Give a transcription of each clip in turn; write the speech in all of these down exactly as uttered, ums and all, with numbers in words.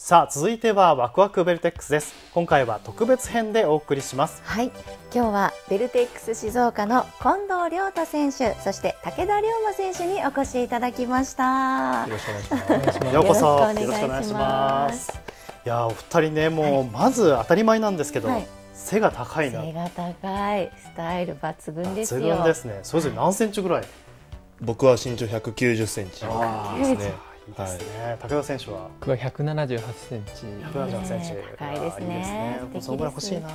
さあ続いてはワクワクベルテックスです。今回は特別編でお送りします。 はい、今日はベルテックス静岡の近藤亮太選手、そして武田龍馬選手にお越しいただきました。 よろしくお願いします。 ようこそよろしくお願いします。 いやお二人ね、もう、はい、まず当たり前なんですけど、はい、背が高いな。 背が高い、スタイル抜群ですよ。 抜群ですね。それぞれ何センチぐらい？ 僕は身長ひゃくきゅうじゅっセンチですね。 いいですね。武田選手は僕はひゃくななじゅうはちセンチ。 ひゃくななじゅうはちセンチ。 高いですね。 そのぐらい欲しいな。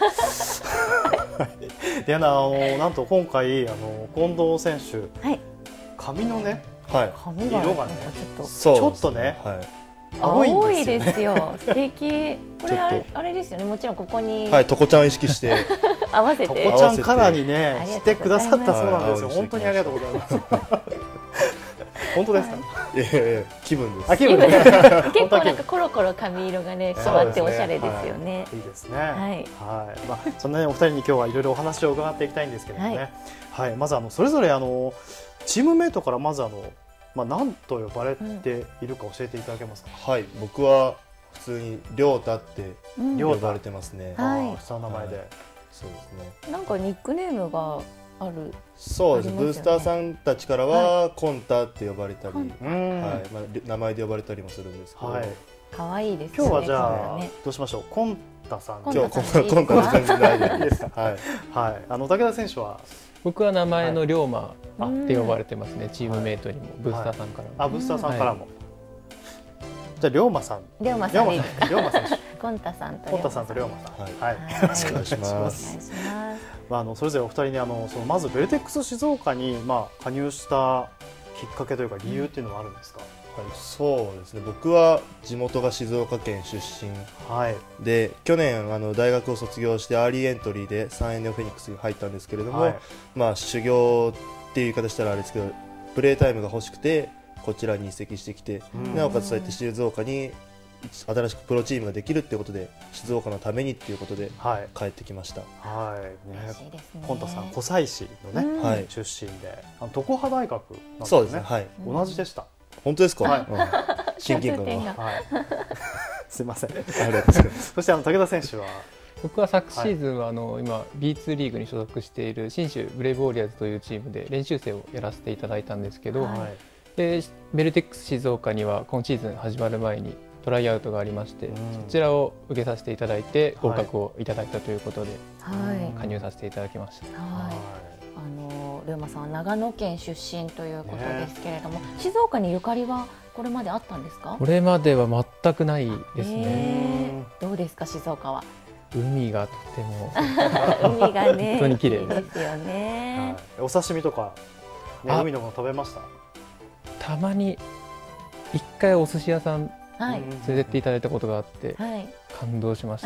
で、あのなんと今回あの近藤選手、はい、髪のね、 はい、 色がね、 ちょっとちょっとね、 はい、 青いですよ。素敵。これあれあれですよね。もちろんここにはい、とこちゃんを意識して合わせて。 とこちゃんカラーにねしてくださったそうなんですよ。本当にありがとうございます。本当ですか？ いやいや気分です。 あ、気分。 結構なんかコロコロ髪色がね変わっておしゃれですよね。 いいですね。はい。はい。まあそんなねお二人に今日はいろいろお話を伺っていきたいんですけれどもね。はい。まずあのそれぞれあのチームメイトからまずあのまあ何と呼ばれているか教えていただけますか？ はい。僕は普通に亮太って呼ばれてますね。 はい。下の名前で。 そうですね。 なんかニックネームがある。 そうです。ブースターさんたちからはコンタって呼ばれたり、はい、まあ名前で呼ばれたりもするんですけど、 可愛いですね。 今日はじゃあどうしましょう。コンタさん。 今日コンタの感じでいいですか？はいはい。あの武田選手は僕は名前の龍馬って呼ばれてますね。チームメイトにもブースターさんからも。 あ、ブースターさんからも。じゃあ龍馬さん。 龍馬さん。龍馬選手。 コンタさんとコンタさんと龍馬さん。 はい。 よろしくお願いします。まああのそれぞれお二人にあのそのまずベルテックス静岡にまあ加入したきっかけというか理由っていうのはあるんですか？はい。 そうですね。僕は地元が静岡県出身。はい。で去年あの大学を卒業してアーリーエントリーでサンエネオフェニックスに入ったんですけれども、まあ修行っていう言い方したらあれですけど、プレータイムが欲しくてこちらに移籍してきて、なおかつそうやって静岡に新しくプロチームができるっていうことで静岡のためにっていうことで帰ってきました。 はい。ね。コンタさん湖西市のね、はい、出身で、あの常葉大学なんですね。 そうですね。はい。 同じでした。 本当ですか？ はい。 親近感が。 はい。すみません。ありがとうございます。 そしてあの武田選手は。 僕は昨シーズンはあの今 ビーツー リーグに所属している信州ブレイブウォリアーズというチームで練習生をやらせていただいたんですけど、でベルテックス静岡には今シーズン始まる前にトライアウトがありまして、そちらを受けさせていただいて合格をいただいたということで加入させていただきました。 はい。あの龍馬さんは長野県出身ということですけれども、静岡にゆかりはこれまであったんですか？ これまでは全くないですね。 どうですか静岡は？ 海がとても海がね本当に綺麗ですよね。 お刺身とか海のもの食べました？ たまに一回お寿司屋さん連れてっていただいたことがあって、感動しました。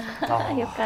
あ、よかった。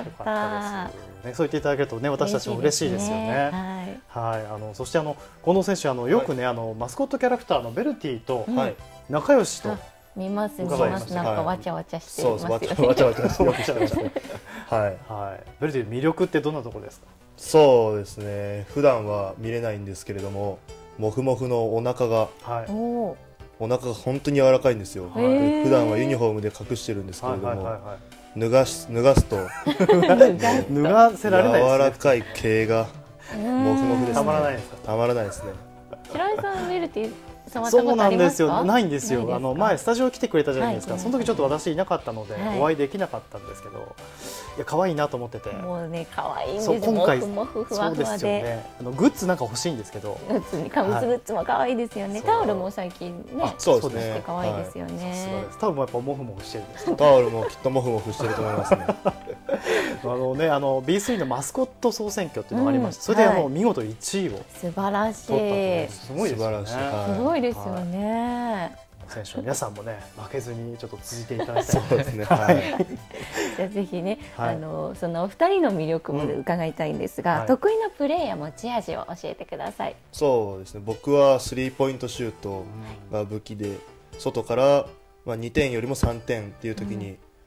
ね、そう言っていただけるとね、私たちも嬉しいですよね。はい、あのそしてあの近藤選手あのよくねあのマスコットキャラクターのベルティと仲良しと見ます見ます。なんかわちゃわちゃしてますよね。 わちゃわちゃして。 はいはい。ベルティの魅力ってどんなところですか？ そうですね。普段は見れないんですけれども、モフモフのお腹が。はい。お腹が本当に柔らかいんですよ。普段はユニフォームで隠してるんですけれども、脱がし脱がすと脱がせられないですね。 柔らかい毛がモフモフですね。 たまらないですか？ たまらないですね。 白井さんベルティそうなんですよ。ないんですよ。あの前スタジオ来てくれたじゃないですか。その時ちょっと私いなかったのでお会いできなかったんですけど、いや可愛いなと思ってて。 もうね可愛いんですよ。 今回もふふわふわで。 あのグッズなんか欲しいんですけど。 グッズにカムツグッズも可愛いですよね。タオルも最近ね。 そうですね。 可愛いですよね。 タオルもやっぱモフモフしてるんです。 タオルもきっとモフモフしてると思いますね。 あのねあの ビースリー のマスコット総選挙っていうのがありまして、それであの見事いちいを素晴らしい。 すごいですよね。 すごいですよね。 選手の皆さんもね負けずにちょっと続いていただきたい。 そうですね。はい。 じゃあぜひね、あのそのお二人の魅力も伺いたいんですが、得意なプレーや持ち味を教えてください。 そうですね。僕はスリーポイントシュートが武器で、外からまあにてんよりもさんてんっていう時に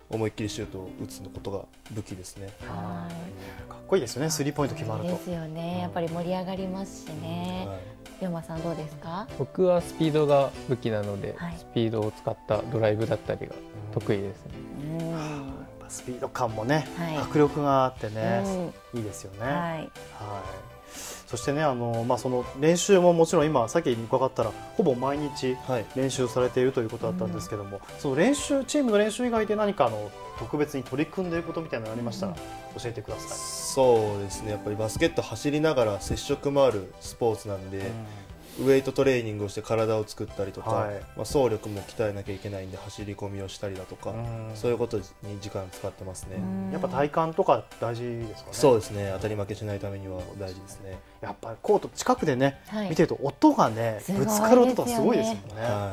思いっきりシュートを打つことが武器ですね。 かっこいいですよね、スリーポイント決まると。 ですよね、やっぱり盛り上がりますしね。龍馬さんどうですか？ 僕はスピードが武器なので、 はい、 スピードを使ったドライブだったりが得意ですね。 うん、スピード感もね、はい、迫力があってね、いいですよね。はい、はい、そしてね、あのまあ、その練習ももちろん今さっき伺ったらほぼ毎日練習されているということだったんですけども、はい、その練習チームの練習以外で何かあの特別に取り組んでいることみたいなのがありましたら教えてください。 そうですね、やっぱりバスケット走りながら接触もあるスポーツなんで、うん、ウエイトトレーニングをして体を作ったりとか、はい、まあ、走力も鍛えなきゃいけないんで走り込みをしたりだとか、うん、そういうことに時間使ってますね。 やっぱ体幹とか大事ですかね。 そうですね、当たり負けしないためには大事ですね。 やっぱりコート近くでね、はい、見てると音がね、ぶつかる音がすごいですもんね。はい、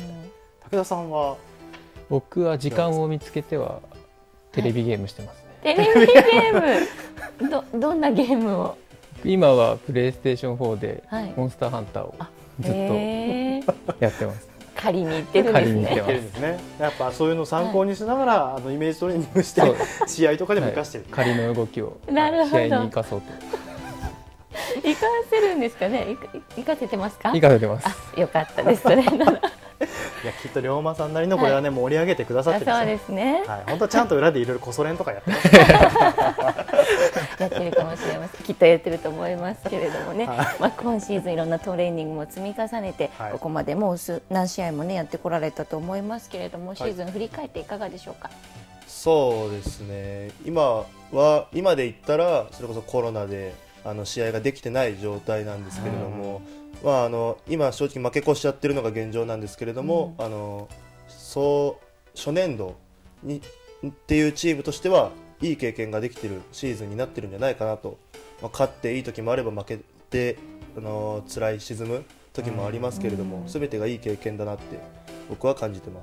武田さんは？ 僕は時間を見つけてはテレビゲームしてますね。テレビゲームどどんなゲームを？ 今はプレイステーションフォーでモンスターハンターをずっとやってます。 借りに行ってるんですね。借りに行ってるんですね。やっぱそういうのを参考にしながら、あのイメージトレーニングして試合とかでも生かしてる。 仮の動きを試合に生かそうと。 生かせるんですかね。生かせてますか？ 生かせてます。 あ、よかったです。それなら。 いや、きっと龍馬さんなりのこれはね、盛り上げてくださってそうですね。 はい、本当ちゃんと裏でいろいろこそ練とかやってます。 やってるかもしれません。きっとやってると思いますけれどもね。まあ今シーズンいろんなトレーニングも積み重ねて、ここまでもう何試合もねやってこられたと思いますけれども、シーズン振り返っていかがでしょうか。 そうですね。今は今で言ったらそれこそコロナであの試合ができてない状態なんですけれども。まあ、あの今、正直負け越しちゃってるのが現状なんですけれども、うん、あのそう初年度にっていうチームとしてはいい経験ができているシーズンになってるんじゃないかなと、まあ、勝っていい時もあれば負けてあの辛い沈む時もありますけれども、すべ、うん、てがいい経験だなって僕は感じてます。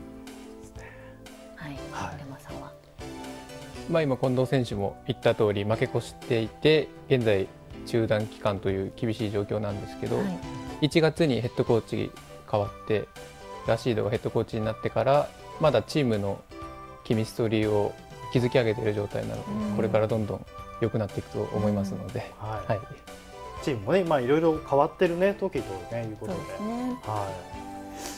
はい、はい、山さんは、 まあ、今、近藤選手も言った通り負け越していて現在中断期間という厳しい状況なんですけど、はい、いちがつにヘッドコーチ変わってラシードがヘッドコーチになってからまだチームのケミストリーを築き上げている状態なので、うん、これからどんどん良くなっていくと思いますので、うん、はいはい、 チームもね、まあ、いろいろ変わってるね時と、ね、いうことで、そ、ね、はい、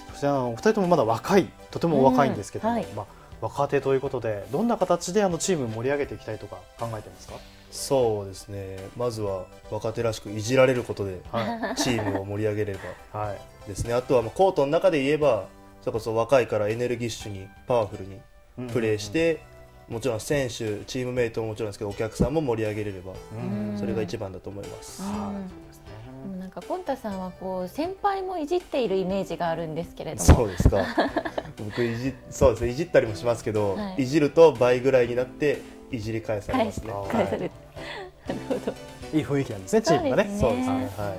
そしてあのお二人ともまだ若いとてもお若いんですけども、うん、はい、まあ、若手ということでどんな形であのチーム盛り上げていきたいとか考えてますか？ そうですね、まずは若手らしくいじられることでチームを盛り上げればですね、はい、あとはコートの中で言えばそれこそ若いからエネルギッシュにパワフルにプレーして、もちろん選手チームメイトももちろんですけどお客さんも盛り上げれればそれが一番だと思います。 なんかポンタさんはこう先輩もいじっているイメージがあるんですけれども。 そうですか。僕いじそうですね、いじったりもしますけど、はい、いじると倍ぐらいになっていじり返されますね。返される。 なるほど。いい雰囲気なんですね、チームがね。そうですね。はい。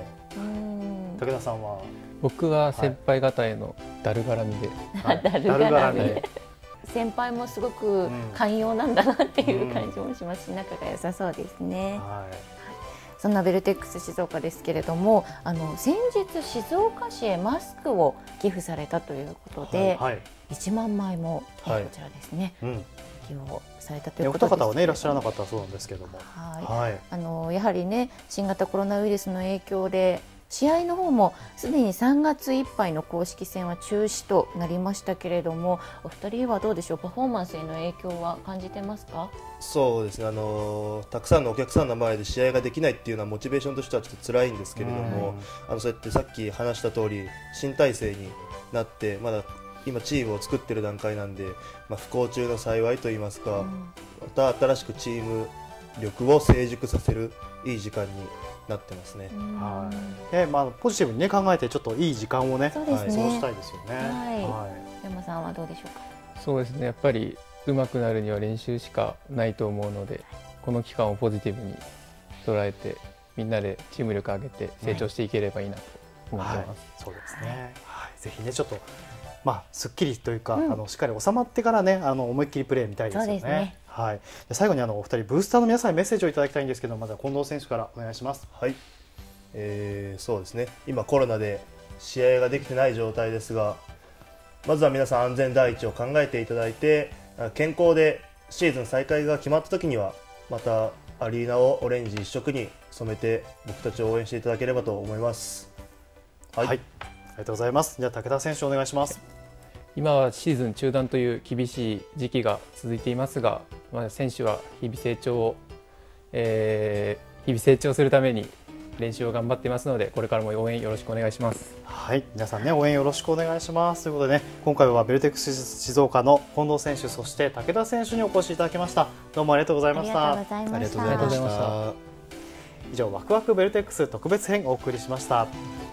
武田さんは？ 僕は先輩方へのだるがらみで。 だるがらみ。先輩もすごく寛容なんだなっていう感じもしますし、仲が良さそうですね。はい。そんなベルテックス静岡ですけれども、あの先日静岡市へマスクを寄付されたということで、はいはい、いちまんまいも、はい、こちらですね、うん、寄付をされたということです。 お二方はねいらっしゃらなかったそうなんですけども、 はい、はい、あのやはりね新型コロナウイルスの影響で試合の方もすでにさんがついっぱいの公式戦は中止となりましたけれども、お二人はどうでしょう、パフォーマンスへの影響は感じてますか？ そうですね、あのたくさんのお客さんの前で試合ができないっていうのはモチベーションとしてはちょっと辛いんですけれども、あのそうやってさっき話した通り新体制になってまだ今チームを作ってる段階なんで、まあ、不幸中の幸いといいますか、うん、また新しくチーム力を成熟させるいい時間になってますね。 はい。え、まあポジティブにね考えてちょっといい時間をね、そうですね、過ごしたいですよね。 はい。山さんはどうでしょうか。 そうですね。やっぱり上手くなるには練習しかないと思うので、この期間をポジティブに捉えてみんなでチーム力上げて成長していければいいなと思ってます。はい、 そうですね。はい。ぜひねちょっとまあすっきりというか、うん、あのしっかり収まってからねあの思いっきりプレー見たいですよね。そうですね。はい。最後にあのお二人ブースターの皆さんにメッセージをいただきたいんですけど、まずは近藤選手からお願いします。 はい。えー、そうですね。今コロナで試合ができてない状態ですが、 まずは皆さん安全第一を考えていただいて、健康でシーズン再開が決まった時にはまたアリーナをオレンジ一色に染めて僕たちを応援していただければと思います。 はい、はい、ありがとうございます。じゃあ武田選手お願いします。 今はシーズン中断という厳しい時期が続いていますが、まあ、選手は日々成長を、えー、日々成長するために練習を頑張っていますので、これからも応援よろしくお願いします。 はい、皆さんね応援よろしくお願いしますということでね、今回はベルテックス静岡の近藤選手、そして武田選手にお越しいただきました。どうもありがとうございました。 ありがとうございました。 以上ワクワクベルテックス特別編お送りしました。